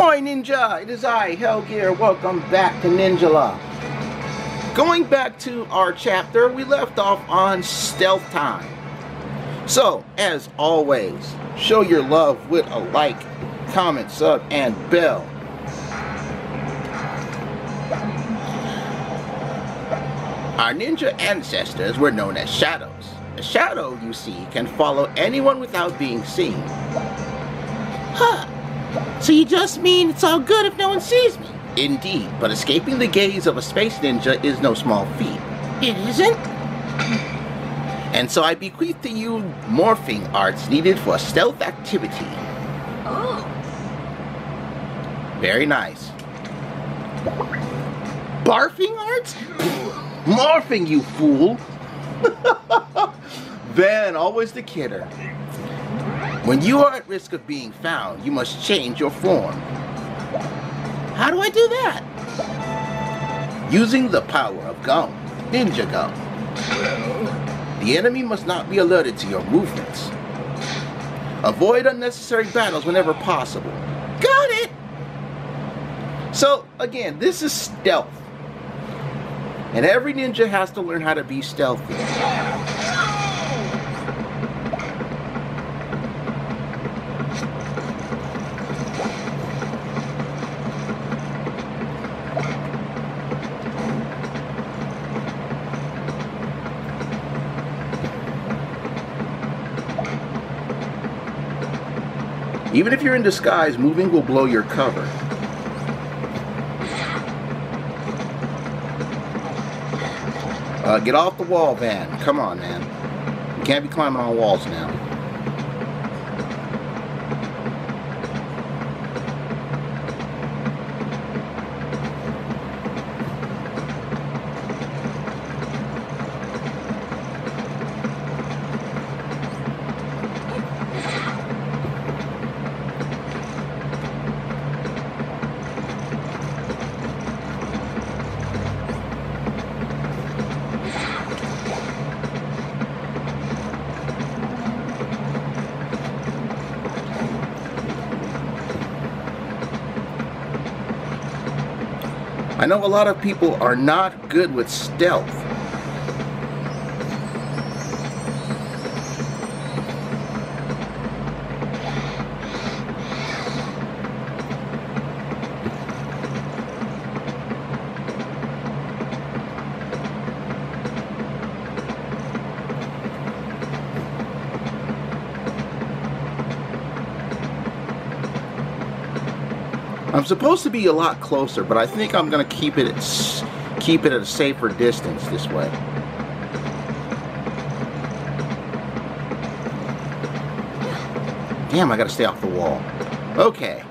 Moi Ninja, it is I, Hellgear. Welcome back to Ninjala. Going back to our chapter, we left off on stealth time. So, as always, show your love with a like, comment, sub, and bell. Our ninja ancestors were known as shadows. A shadow, you see, can follow anyone without being seen. Huh. So you just mean it's all good if no one sees me? Indeed, but escaping the gaze of a space ninja is no small feat. It isn't? And so I bequeath to you morphing arts needed for stealth activity. Oh. Very nice. Barfing arts? Morphing, you fool! Van, always the kidder. When you are at risk of being found, you must change your form. How do I do that? Using the power of gum, ninja gum. The enemy must not be alerted to your movements. Avoid unnecessary battles whenever possible. Got it! So, again, this is stealth. And every ninja has to learn how to be stealthy. Even if you're in disguise, moving will blow your cover. Get off the wall, Van. Come on, man. You can't be climbing on walls now. I know a lot of people are not good with stealth. I'm supposed to be a lot closer, but I think I'm gonna keep it at a safer distance this way. Damn, I gotta stay off the wall. Okay.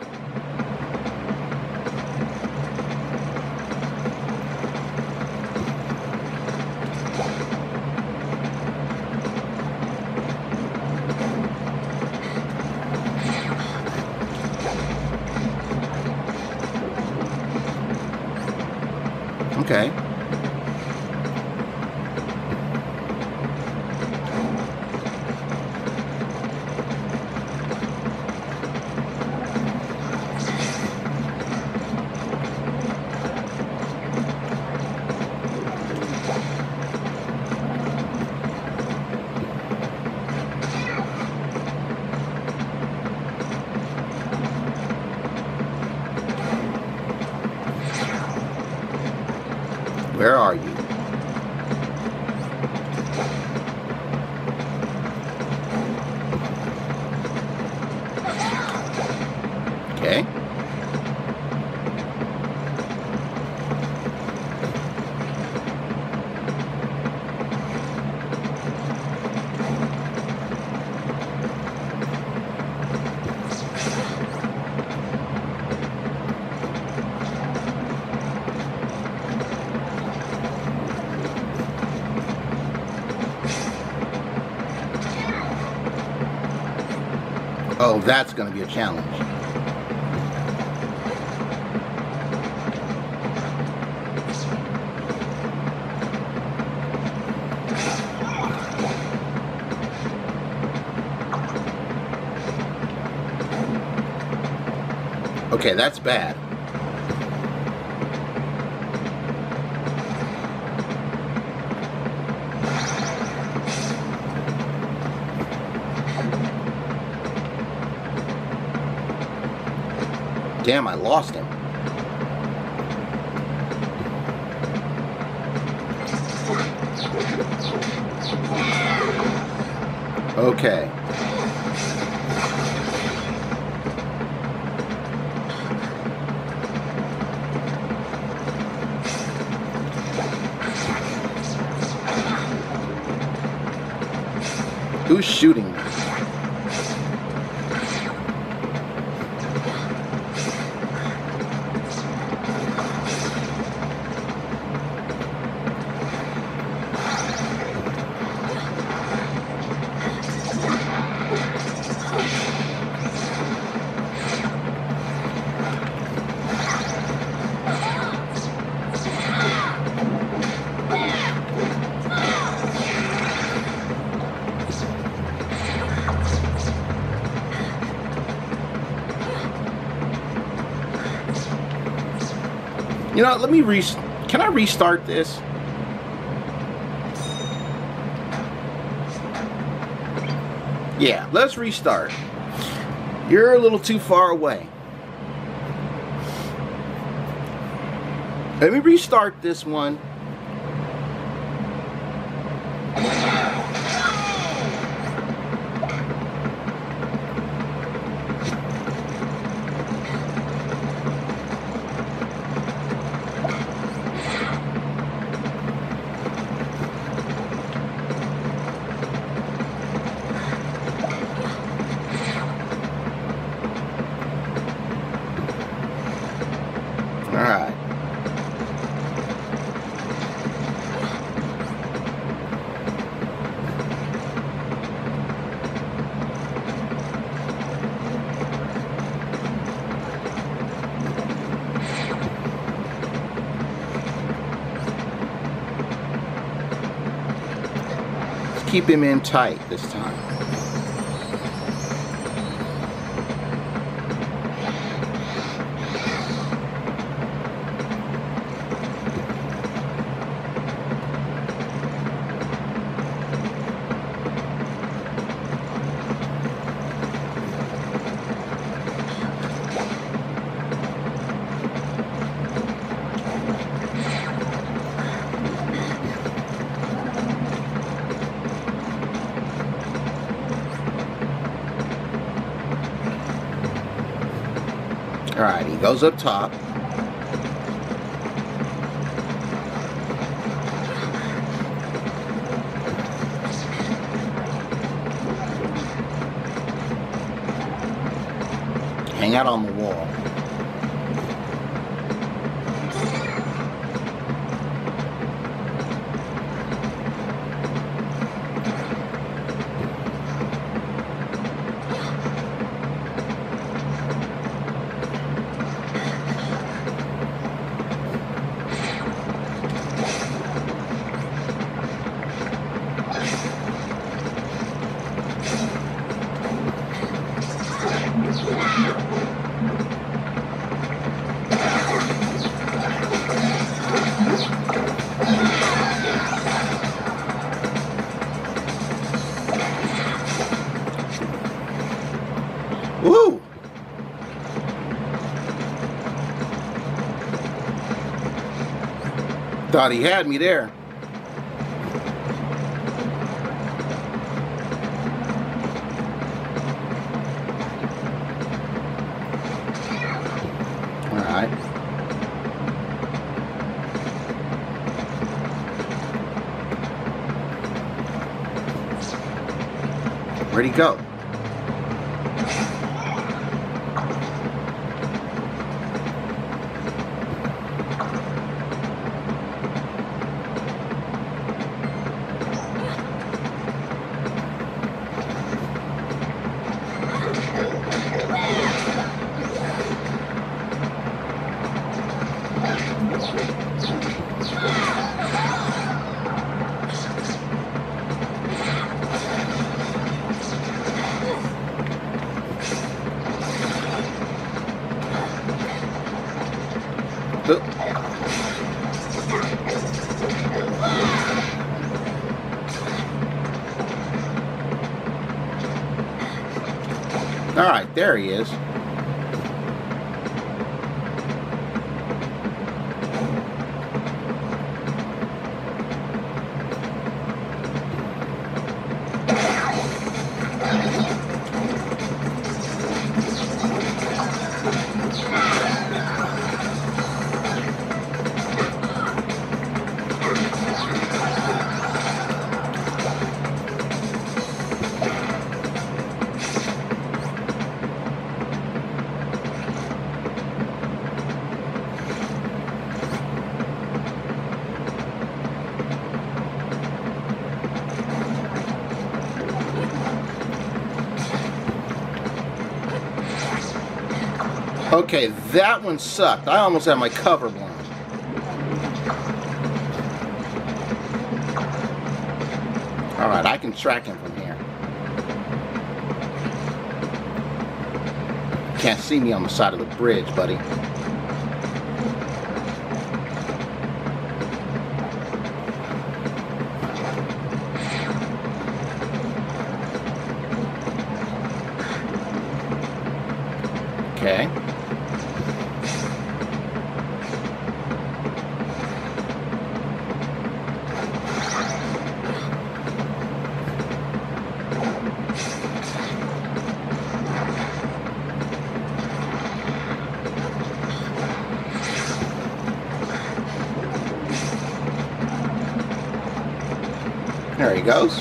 Okay. Where are you? Okay. Oh, that's going to be a challenge. Okay, that's bad. Damn, I lost him. Okay. Who's shooting me? You know, let me can I restart this? Yeah, let's restart. You're a little too far away. Let me restart this one. Alright. Let's keep him in tight this time. Alright, he goes up top. Hang out on the wall. Woo! Thought he had me there. Alright. Where'd he go? Oop. All right, there he is. Okay, that one sucked. I almost had my cover blown. Alright, I can track him from here. Can't see me on the side of the bridge, buddy. Okay. There he goes.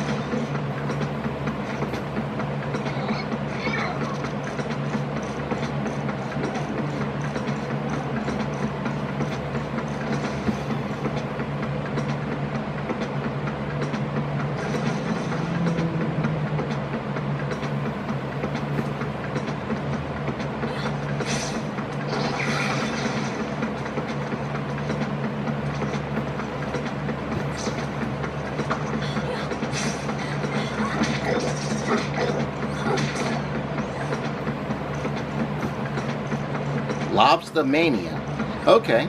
Lobster Mania. Okay.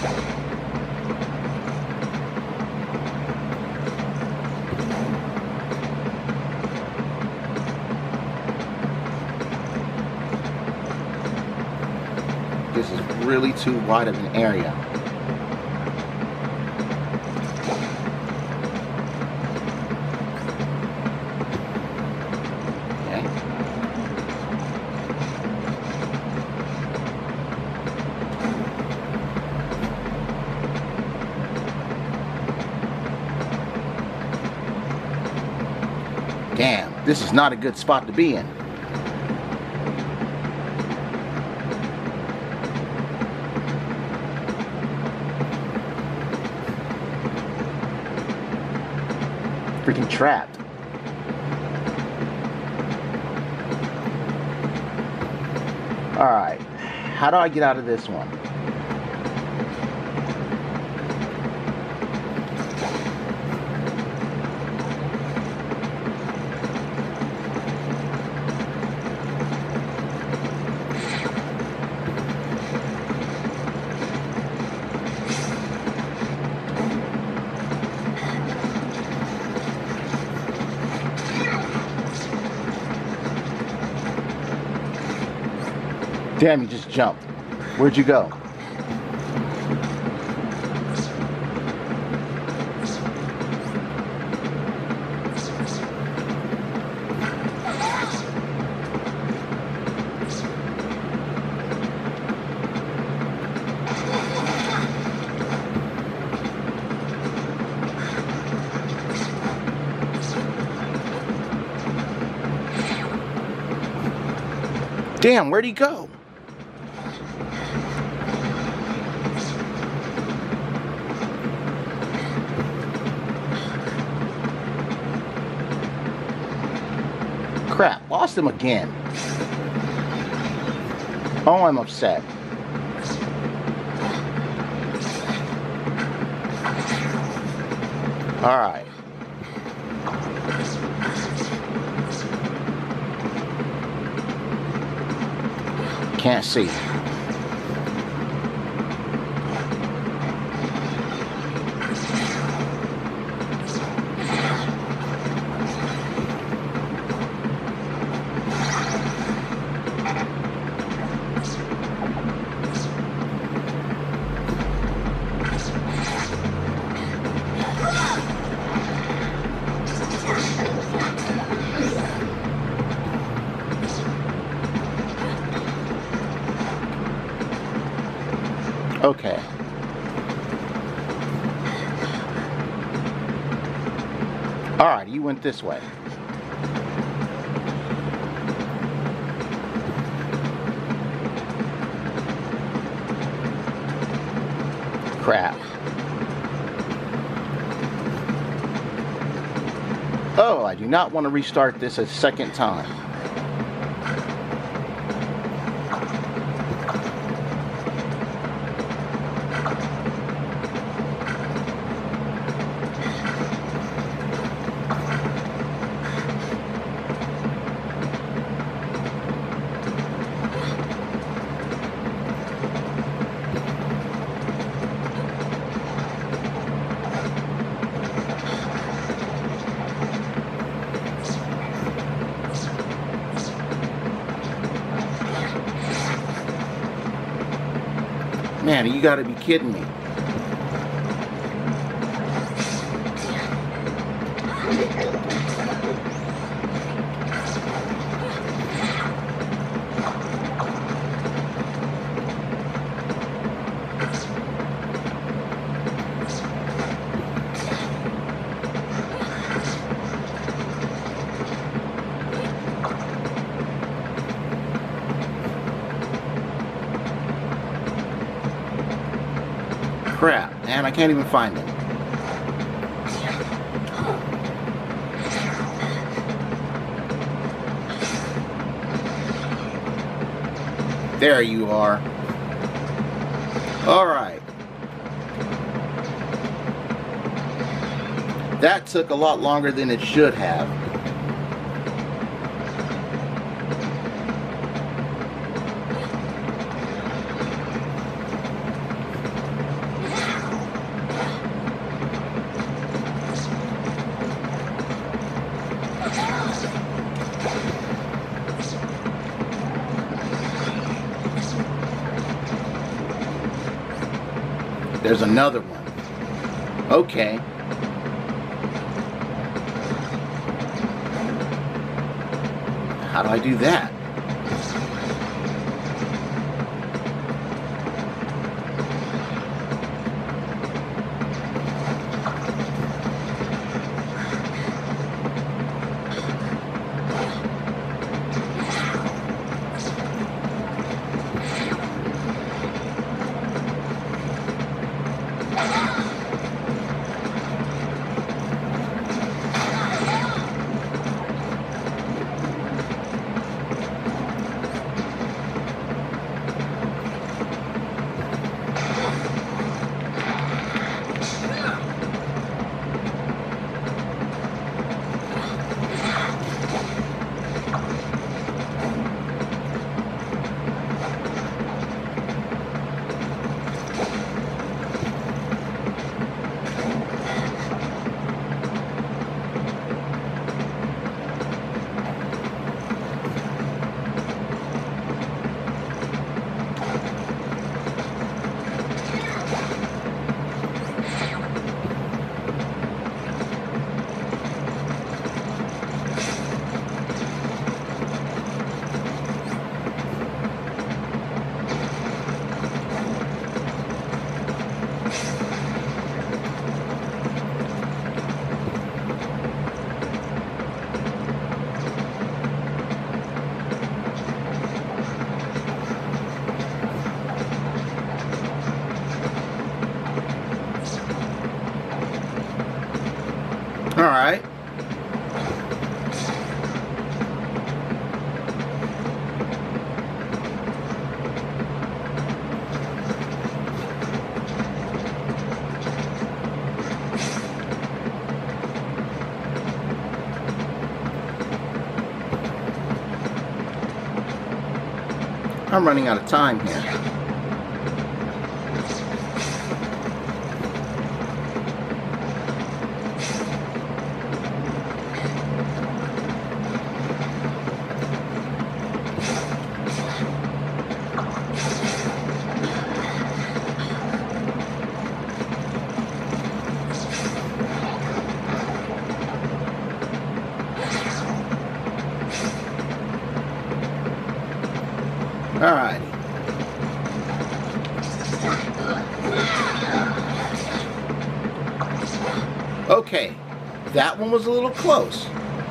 This is really too wide of an area. Damn, this is not a good spot to be in. Freaking trapped. Alright, how do I get out of this one? Damn, you just jumped. Where'd you go? Damn, where'd he go? Crap, lost him again. Oh, I'm upset. Alright. Can't see. Okay. Alright, you went this way. Crap. Oh, I do not want to restart this a second time. Man, you gotta be kidding me. Crap, man, I can't even find it. There you are. Alright. That took a lot longer than it should have. There's another one. Okay. How do I do that? All right. I'm running out of time here. Alrighty. Okay, that one was a little close.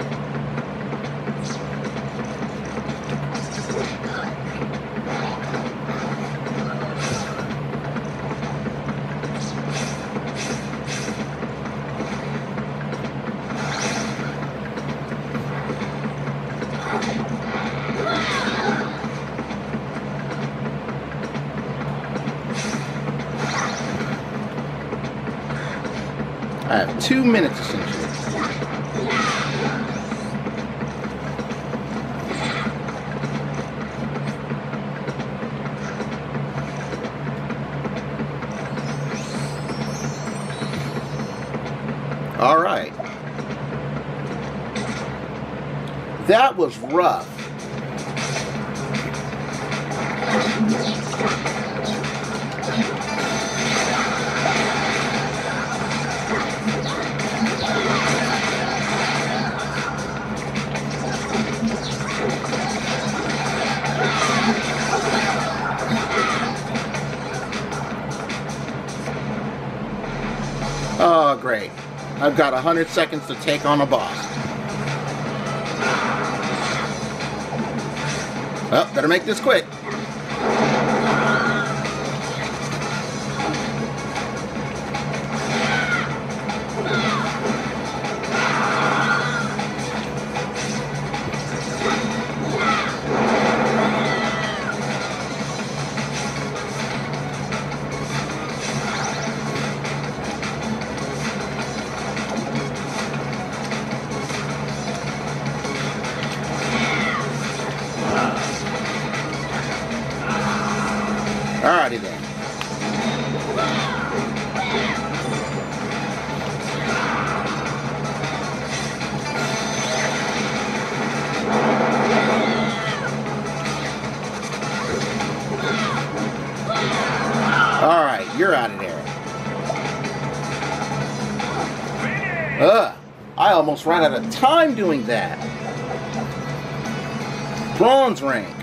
I have 2 minutes essentially. All right. That was rough. Oh, great. I've got 100 seconds to take on a boss. Well, better make this quick. Alrighty then. Alright, you're out of there. I almost ran out of time doing that. Bronze rank.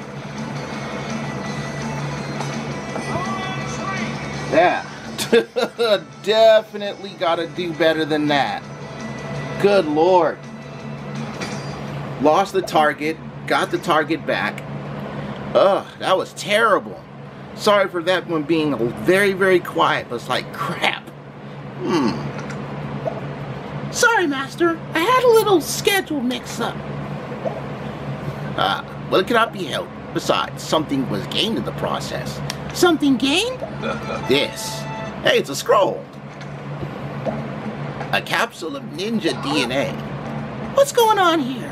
Yeah. Definitely gotta do better than that. Good Lord. Lost the target, got the target back. Ugh, that was terrible. Sorry for that one being very, very quiet, but it's like crap. Sorry, Master. I had a little schedule mix-up. Well, it cannot be helped. Besides, something was gained in the process. Something gained? This. Hey, it's a scroll. A capsule of ninja DNA. What's going on here?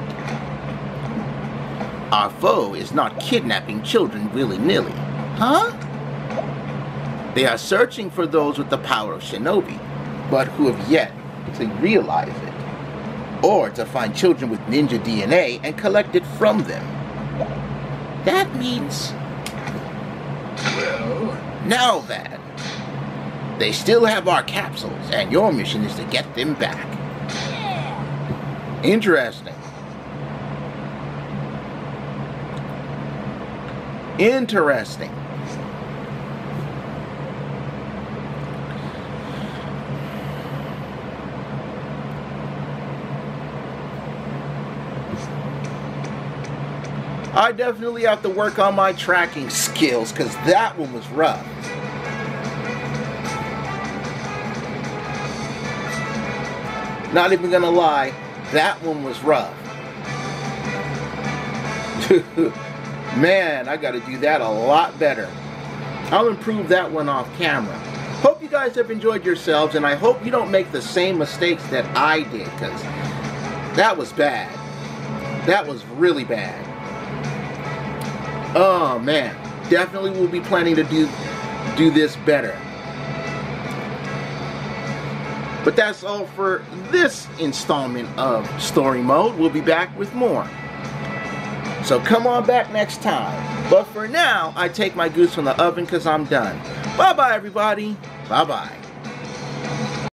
Our foe is not kidnapping children willy-nilly. Huh? They are searching for those with the power of shinobi, but who have yet to realize it. Or to find children with ninja DNA and collect it from them. That means... Well, now then. They still have our capsules, and your mission is to get them back. Interesting. Interesting. I definitely have to work on my tracking skills, because that one was rough. Not even gonna lie, that one was rough. Man, I gotta do that a lot better. I'll improve that one off camera. Hope you guys have enjoyed yourselves, and I hope you don't make the same mistakes that I did, because that was bad. That was really bad. Oh man, definitely will be planning to do this better. But that's all for this installment of Story Mode. We'll be back with more. So come on back next time. But for now, I take my goose from the oven because I'm done. Bye-bye, everybody. Bye-bye.